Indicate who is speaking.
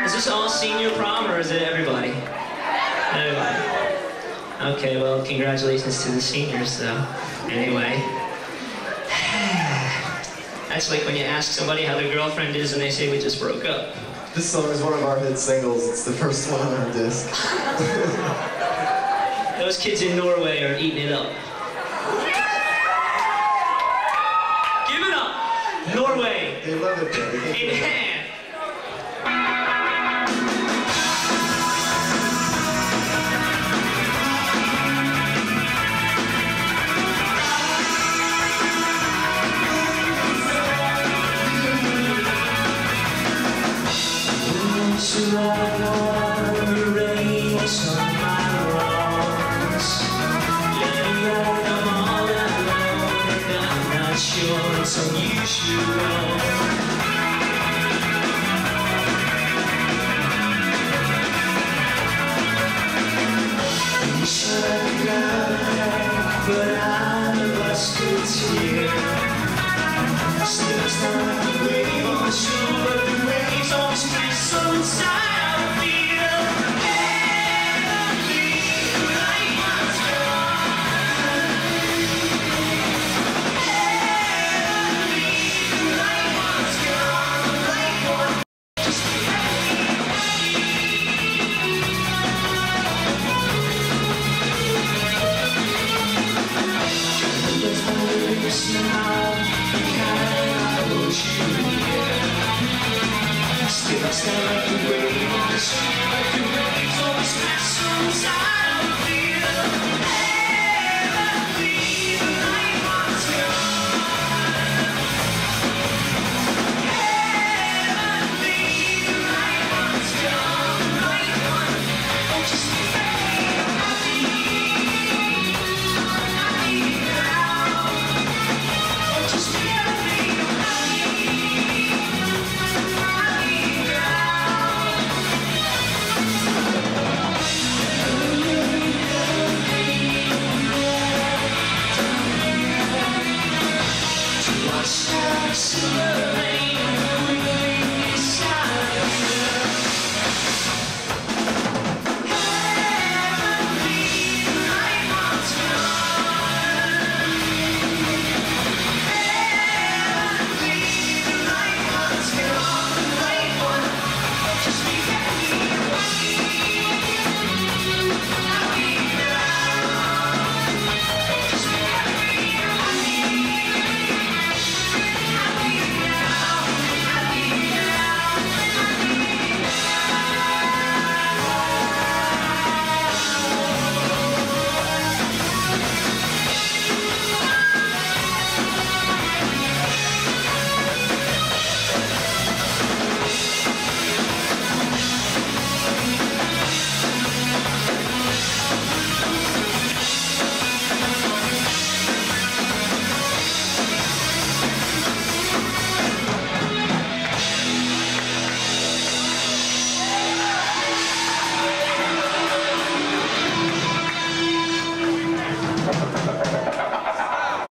Speaker 1: Is this all senior prom, or is it everybody? Everybody. Okay, well, congratulations to the seniors, though. Anyway. That's like when you ask somebody how their girlfriend is and they say we just broke up.
Speaker 2: This song is one of our hit singles. It's the first one on our disc.
Speaker 1: Those kids in Norway are eating it up. Give it up! Norway!
Speaker 2: They love it there.
Speaker 1: In hand! It's unusual. You should love, but I'm a busted tear. Still stuck the wave on the shore, but the waves always feel so inside of me. Still I stand like the wave on the shore, like the waves always pass inside of me.